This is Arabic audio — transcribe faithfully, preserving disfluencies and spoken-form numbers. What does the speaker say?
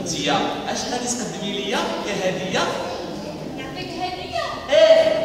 انتيا اش غادي تقدمي ليا كهديه؟ نعطيك هديه؟ ايه